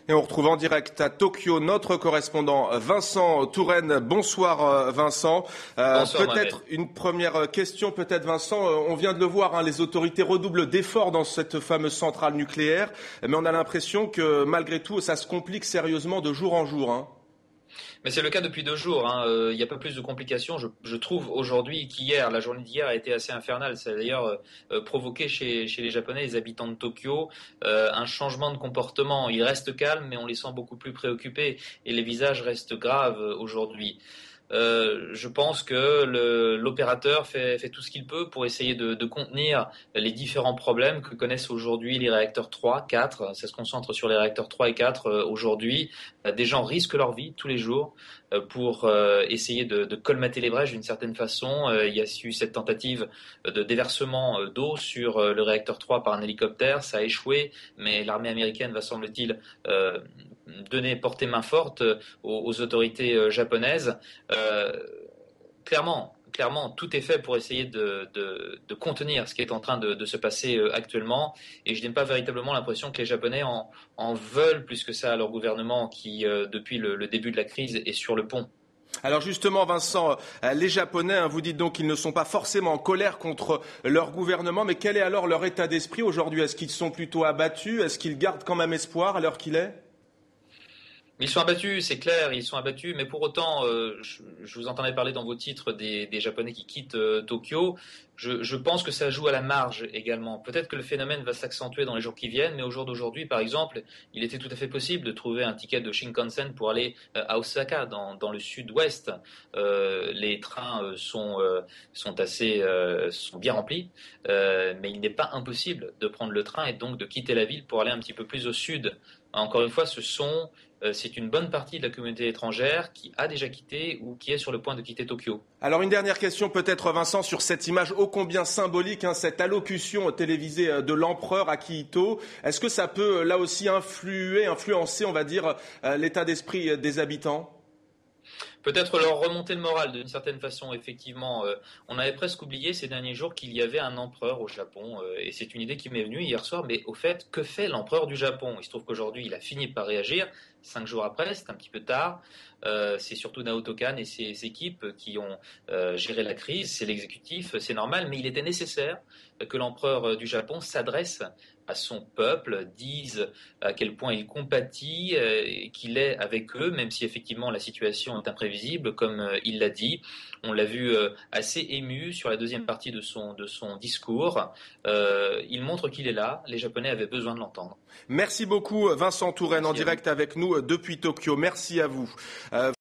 Et on retrouve en direct à Tokyo notre correspondant Vincent Touraine. Bonsoir Vincent. Bonsoir, Peut-être une première question, Vincent. On vient de le voir, les autorités redoublent d'efforts dans cette fameuse centrale nucléaire. Mais on a l'impression que malgré tout, ça se complique sérieusement de jour en jour. Mais c'est le cas depuis 2 jours. Il n'y a pas plus de complications. Je trouve aujourd'hui qu'hier, la journée d'hier a été assez infernale. Ça a d'ailleurs provoqué chez les Japonais, les habitants de Tokyo, un changement de comportement. Ils restent calmes, mais on les sent beaucoup plus préoccupés. Et les visages restent graves aujourd'hui. Je pense que l'opérateur fait tout ce qu'il peut pour essayer de contenir les différents problèmes que connaissent aujourd'hui les réacteurs 3, 4. Ça se concentre sur les réacteurs 3 et 4 aujourd'hui. Des gens risquent leur vie tous les jours pour essayer de colmater les brèches d'une certaine façon. Il y a eu cette tentative de déversement d'eau sur le réacteur 3 par un hélicoptère. Ça a échoué, mais l'armée américaine va, semble-t-il, porter main forte aux autorités japonaises. Clairement, tout est fait pour essayer de contenir ce qui est en train de se passer actuellement. Et je n'ai pas véritablement l'impression que les Japonais en veulent plus que ça à leur gouvernement qui, depuis le début de la crise, est sur le pont. Alors justement, Vincent, les Japonais, vous dites donc qu'ils ne sont pas forcément en colère contre leur gouvernement, mais quel est alors leur état d'esprit aujourd'hui ? Est-ce qu'ils sont plutôt abattus ? Est-ce qu'ils gardent quand même espoir à l'heure qu'il est ? Ils sont abattus, c'est clair, ils sont abattus, mais pour autant, je vous entendais parler dans vos titres des Japonais qui quittent Tokyo. Je pense que ça joue à la marge également. Peut-être que le phénomène va s'accentuer dans les jours qui viennent, mais au jour d'aujourd'hui, par exemple, il était tout à fait possible de trouver un ticket de Shinkansen pour aller à Osaka, dans le sud-ouest. Les trains sont bien remplis, mais il n'est pas impossible de prendre le train et donc de quitter la ville pour aller un petit peu plus au sud. Encore une fois, c'est une bonne partie de la communauté étrangère qui a déjà quitté ou qui est sur le point de quitter Tokyo. Alors une dernière question peut-être Vincent sur cette image ô combien symbolique, cette allocution télévisée de l'empereur Akihito. Est-ce que ça peut là aussi influencer, on va dire, l'état d'esprit des habitants ? Peut-être leur remonter le moral d'une certaine façon, effectivement. On avait presque oublié ces derniers jours qu'il y avait un empereur au Japon, et c'est une idée qui m'est venue hier soir, mais au fait, que fait l'empereur du Japon ? Il se trouve qu'aujourd'hui, il a fini par réagir, 5 jours après, c'est un petit peu tard. C'est surtout Naoto Kan et ses équipes qui ont géré la crise, c'est l'exécutif, c'est normal, mais il était nécessaire que l'empereur du Japon s'adresse à son peuple, dise à quel point il compatit, qu'il est avec eux, même si effectivement la situation est imprévisible, comme il l'a dit. On l'a vu assez ému sur la deuxième partie de son discours. Il montre qu'il est là, les Japonais avaient besoin de l'entendre. Merci beaucoup Vincent Touraine en direct avec nous depuis Tokyo. Merci à vous.